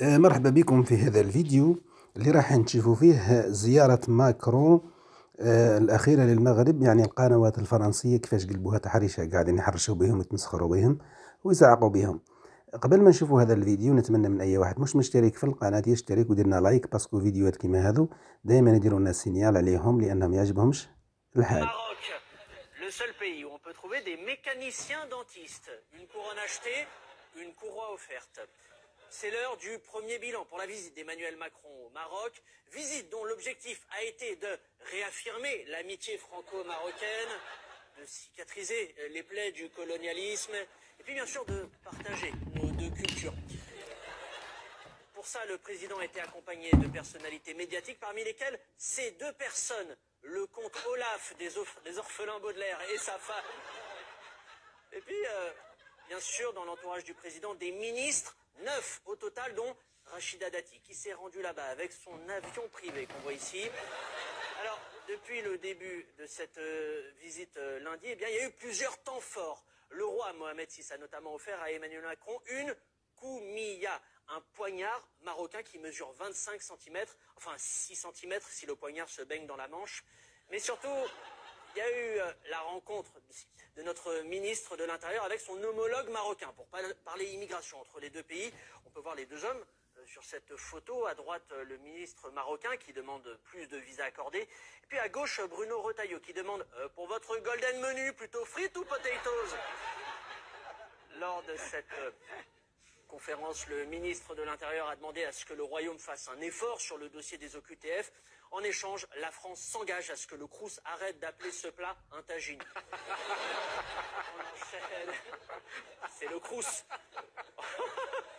مرحبا بكم في هذا الفيديو اللي راح نشوفوا فيه زيارة ماكرون الأخيرة للمغرب. يعني القنوات الفرنسية كيفاش قلبوها تحريشة، قاعدين يحرشوا بهم ويتمسخروا بهم ويزعقوا بهم. قبل ما نشوفوا هذا الفيديو نتمنى من أي واحد مش مشترك في القناة يشترك وديرنا لايك، باسكو فيديوهات كيما هذو دائما يديروا لنا سينيال عليهم لأنهم يعجبهمش الحال. Le seul pays où on peut trouver des mécaniciens dentistes. Une couronne achetée, une courroie offerte. C'est l'heure du premier bilan pour la visite d'Emmanuel Macron au Maroc. Visite dont l'objectif a été de réaffirmer l'amitié franco-marocaine, de cicatriser les plaies du colonialisme, et puis bien sûr de partager nos deux cultures. Pour ça, le président était accompagné de personnalités médiatiques, parmi lesquelles ces deux personnes, le comte Olaf des orphelins Baudelaire et sa femme. Et puis, bien sûr, dans l'entourage du président, des ministres, 9 au total, dont Rachida Dati, qui s'est rendu là-bas avec son avion privé qu'on voit ici. Alors, depuis le début de cette visite lundi, eh bien, il y a eu plusieurs temps forts. Le roi Mohamed VI a notamment offert à Emmanuel Macron une koumia, un poignard marocain qui mesure 25 cm, enfin 6 cm si le poignard se baigne dans la manche. Mais surtout, il y a eu la rencontre de notre ministre de l'Intérieur avec son homologue marocain pour parler immigration entre les deux pays. On peut voir les deux hommes sur cette photo. À droite, le ministre marocain qui demande plus de visas accordés. Et puis à gauche, Bruno Retailleau qui demande pour votre golden menu plutôt frites ou potatoes. Lors de cette conférence, le ministre de l'Intérieur a demandé à ce que le Royaume fasse un effort sur le dossier des OQTF. En échange, la France s'engage à ce que le Crous arrête d'appeler ce plat un tagine. C'est le Crous.